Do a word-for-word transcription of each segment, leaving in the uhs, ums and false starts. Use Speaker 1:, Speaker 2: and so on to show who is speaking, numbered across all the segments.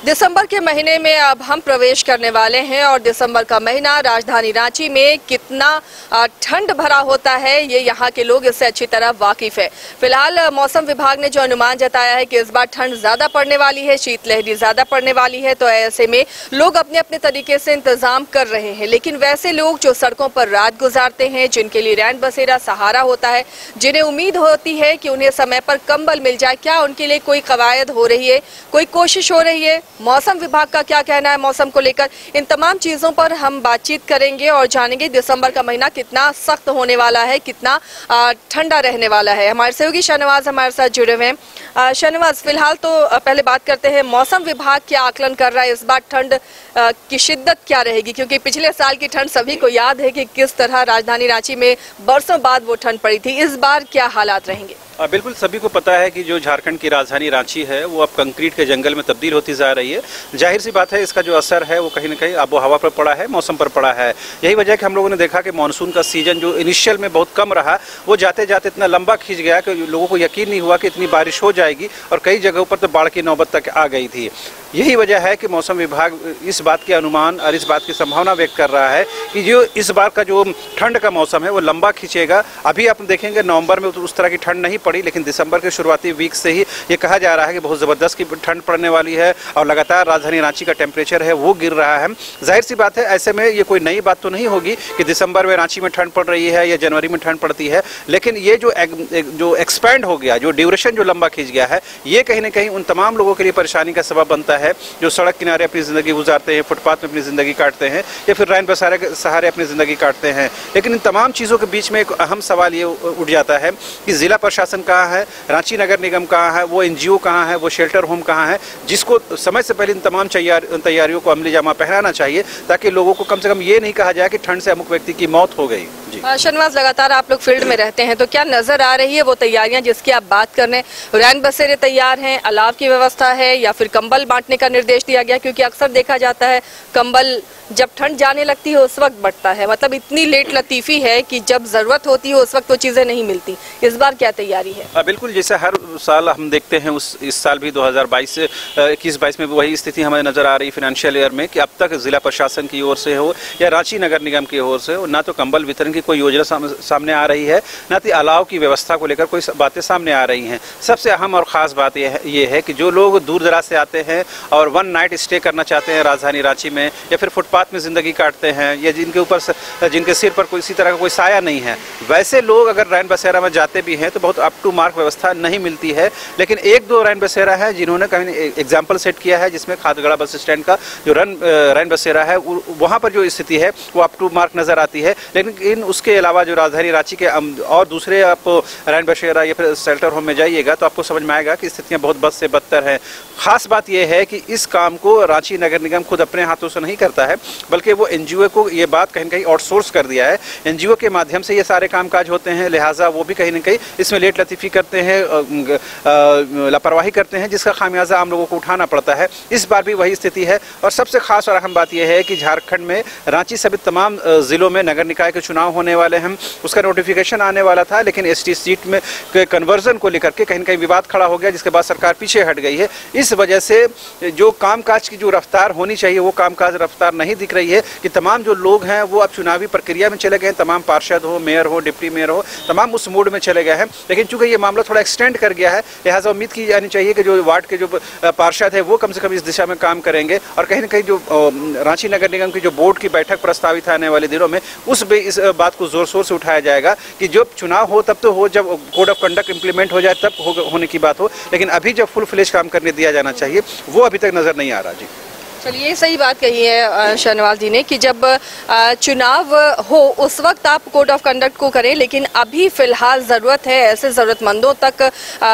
Speaker 1: दिसंबर के महीने में अब हम प्रवेश करने वाले हैं और दिसंबर का महीना राजधानी रांची में कितना ठंड भरा होता है ये यहाँ के लोग इससे अच्छी तरह वाकिफ है। फिलहाल मौसम विभाग ने जो अनुमान जताया है कि इस बार ठंड ज्यादा पड़ने वाली है, शीतलहरी ज्यादा पड़ने वाली है, तो ऐसे में लोग अपने अपने तरीके से इंतजाम कर रहे हैं। लेकिन वैसे लोग जो सड़कों पर रात गुजारते हैं, जिनके लिए रैन बसेरा सहारा होता है, जिन्हें उम्मीद होती है कि उन्हें समय पर कंबल मिल जाए, क्या उनके लिए कोई कवायद हो रही है, कोई कोशिश हो रही है? मौसम विभाग का क्या कहना है मौसम को लेकर? इन तमाम चीजों पर हम बातचीत करेंगे और जानेंगे दिसंबर का महीना कितना सख्त होने वाला है, कितना ठंडा रहने वाला है। हमारे सहयोगी शाहनवाज हमारे साथ जुड़े हुए हैं। शाहनवाज, फिलहाल तो पहले बात करते हैं, मौसम विभाग क्या आकलन कर रहा है, इस बार ठंड की शिद्दत क्या रहेगी? क्योंकि पिछले साल की ठंड सभी को याद है कि किस तरह राजधानी रांची में बरसों बाद वो ठंड पड़ी थी। इस बार क्या हालात रहेंगे?
Speaker 2: बिल्कुल, सभी को पता है कि जो झारखंड की राजधानी रांची है वो अब कंक्रीट के जंगल में तब्दील होती जा रही है। जाहिर सी बात है, इसका जो असर है वो कहीं ना कहीं आबो हवा पर पड़ा है, मौसम पर पड़ा है। यही वजह है कि हम लोगों ने देखा कि मानसून का सीजन जो इनिशियल में बहुत कम रहा, वो जाते जाते इतना लंबा खींच गया कि लोगों को यकीन नहीं हुआ कि इतनी बारिश हो जाएगी और कई जगहों पर तो बाढ़ की नौबत तक आ गई थी। यही वजह है कि मौसम विभाग इस बात के अनुमान और इस बात की संभावना व्यक्त कर रहा है कि जो इस बार का जो ठंड का मौसम है वो लंबा खींचेगा। अभी आप देखेंगे नवंबर में तो उस तरह की ठंड नहीं पड़ी, लेकिन दिसंबर के शुरुआती वीक से ही ये कहा जा रहा है कि बहुत ज़बरदस्त की ठंड पड़ने वाली है और लगातार राजधानी रांची का टेम्परेचर है वो गिर रहा है। जाहिर सी बात है, ऐसे में ये कोई नई बात तो नहीं होगी कि दिसंबर में रांची में ठंड पड़ रही है या जनवरी में ठंड पड़ती है, लेकिन ये जो जो एक्सपैंड हो गया, जो ड्यूरेशन जो लंबा खींच गया है, ये कहीं ना कहीं उन तमाम लोगों के लिए परेशानी का सबब बनता है जो सड़क किनारे अपनी ज़िंदगी गुजारते हैं, फुटपाथ में अपनी ज़िंदगी काटते हैं या फिर रैन बसेरे के सहारे अपनी ज़िंदगी काटते हैं। लेकिन इन तमाम चीज़ों के बीच में एक अहम सवाल ये उठ जाता है कि ज़िला प्रशासन कहाँ है, रांची नगर निगम कहाँ है, वो एनजीओ कहाँ है, वो शेल्टर होम कहाँ है, जिसको समय से पहले इन तमाम तैयारियों को अमली जामा पहनाना चाहिए ताकि लोगों को कम से कम ये नहीं कहा जाए कि ठंड से अमुक व्यक्ति की मौत हो गई।
Speaker 1: शाहनवाज, लगातार आप लोग फील्ड में रहते हैं, तो क्या नजर आ रही है वो तैयारियां जिसकी आप बात कर रहे हैं? रैन बसेरे तैयार हैं, अलाव की व्यवस्था है या फिर कंबल बांटने का निर्देश दिया गया? क्योंकि अक्सर देखा जाता है कंबल जब ठंड जाने लगती है उस वक्त बढ़ता है, मतलब इतनी लेट लतीफ़ी है कि जब ज़रूरत होती है उस वक्त वो चीज़ें नहीं मिलती। इस बार क्या तैयारी है?
Speaker 2: आ, बिल्कुल, जैसे हर साल हम देखते हैं, उस इस साल भी दो हज़ार बाईस इक्कीस बाईस में वही स्थिति हमें नज़र आ रही फाइनेंशियल ईयर में कि अब तक ज़िला प्रशासन की ओर से हो या रांची नगर निगम की ओर से हो, ना तो कंबल वितरण की कोई योजना साम, सामने आ रही है, ना तो अलाव की व्यवस्था को लेकर कोई बातें सामने आ रही हैं। सबसे अहम और ख़ास बात यह है, ये है कि जो लोग दूर दराज से आते हैं और वन नाइट स्टे करना चाहते हैं राजधानी रांची में या फिर फुटपाथ में ज़िंदगी काटते हैं या जिनके ऊपर जिनके सिर पर कोई इसी तरह का कोई साया नहीं है, वैसे लोग अगर रैन बसेरा में जाते भी हैं तो बहुत अप टू मार्क व्यवस्था नहीं मिलती है। लेकिन एक दो रैन बसेरा है जिन्होंने कहीं एग्जाम्पल सेट किया है, जिसमें खादगड़ा बस स्टैंड का जो रन रैन बसेरा है वहाँ पर जो स्थिति है वो अप टू मार्क नज़र आती है। लेकिन उसके अलावा जो राजधानी रांची के और दूसरे आप रैन बसेरा या फिर शेल्टर होम में जाइएगा तो आपको समझ में आएगा कि स्थितियाँ बहुत बद से बदतर हैं। खास बात यह है कि इस काम को रांची नगर निगम खुद अपने हाथों से नहीं करता है, बल्कि वो एनजीओ को ये बात कहीं कहीं आउटसोर्स कर दिया है। एनजीओ के माध्यम से ये सारे कामकाज होते हैं, लिहाजा वो भी कहीं ना कहीं इसमें लेट लतीफ़ी करते हैं, लापरवाही करते हैं, जिसका खामियाजा आम लोगों को उठाना पड़ता है। इस बार भी वही स्थिति है और सबसे खास और अहम बात यह है कि झारखंड में रांची समेत तमाम ज़िलों में नगर निकाय के चुनाव होने वाले हैं। उसका नोटिफिकेशन आने वाला था, लेकिन एस टी सीट में कन्वर्जन को लेकर के कहीं ना कहीं विवाद खड़ा हो गया, जिसके बाद सरकार पीछे हट गई है। इस वजह से जो कामकाज की जो रफ्तार होनी चाहिए वो कामकाज रफ्तार नहीं दिख रही है कि तमाम जो लोग हैं वो अब चुनावी प्रक्रिया में चले गए हैं, तमाम पार्षद हो, मेयर हो, डिप्टी मेयर हो, तमाम उस मूड में चले गए हैं। लेकिन चूंकि ये मामला थोड़ा एक्सटेंड कर गया है, लिहाजा उम्मीद की जानी चाहिए कि जो वार्ड के जो पार्षद है वो कम से कम इस दिशा में काम करेंगे और कहीं ना कहीं जो रांची नगर निगम की जो बोर्ड की बैठक प्रस्तावित है आने वाले दिनों में, उस पे इस बात को जोर शोर से उठाया जाएगा कि जब चुनाव हो तब तो हो, जब कोड ऑफ कंडक्ट इंप्लीमेंट हो जाए तब हो, होने की बात हो, लेकिन अभी जब फुल फ्लेज काम करने दिया जाना चाहिए वो अभी तक नज़र नहीं आ रहा। जी
Speaker 1: चलिए, सही बात कही है शाहनवाज जी ने कि जब चुनाव हो उस वक्त आप कोड ऑफ कंडक्ट को करें, लेकिन अभी फिलहाल ज़रूरत है ऐसे ज़रूरतमंदों तक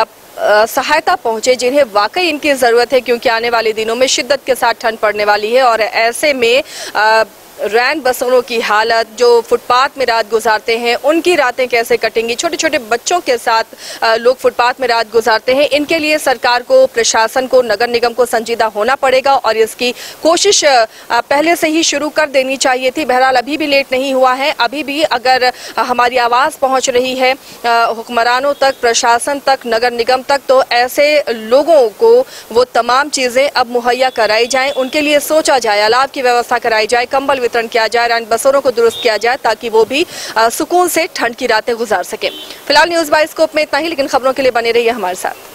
Speaker 1: सहायता पहुंचे जिन्हें वाकई इनकी ज़रूरत है, क्योंकि आने वाले दिनों में शिद्दत के साथ ठंड पड़ने वाली है और ऐसे में रैन बसेरों की हालत, जो फुटपाथ में रात गुजारते हैं उनकी रातें कैसे कटेंगी, छोटे छोटे बच्चों के साथ लोग फुटपाथ में रात गुजारते हैं, इनके लिए सरकार को, प्रशासन को, नगर निगम को संजीदा होना पड़ेगा और इसकी कोशिश पहले से ही शुरू कर देनी चाहिए थी। बहरहाल अभी भी लेट नहीं हुआ है। अभी भी अगर हमारी आवाज़ पहुंच रही है हुक्मरानों तक, प्रशासन तक, नगर निगम तक, तो ऐसे लोगों को वो तमाम चीज़ें अब मुहैया कराई जाएं, उनके लिए सोचा जाए, अलाव की व्यवस्था कराई जाए, कंबल वितरण किया जाए, रैन बसेरों को दुरुस्त किया जाए ताकि वो भी सुकून से ठंड की रातें गुजार सके। फिलहाल न्यूज़ बाइस्कोप में इतना ही, लेकिन खबरों के लिए बने रहिए हमारे साथ।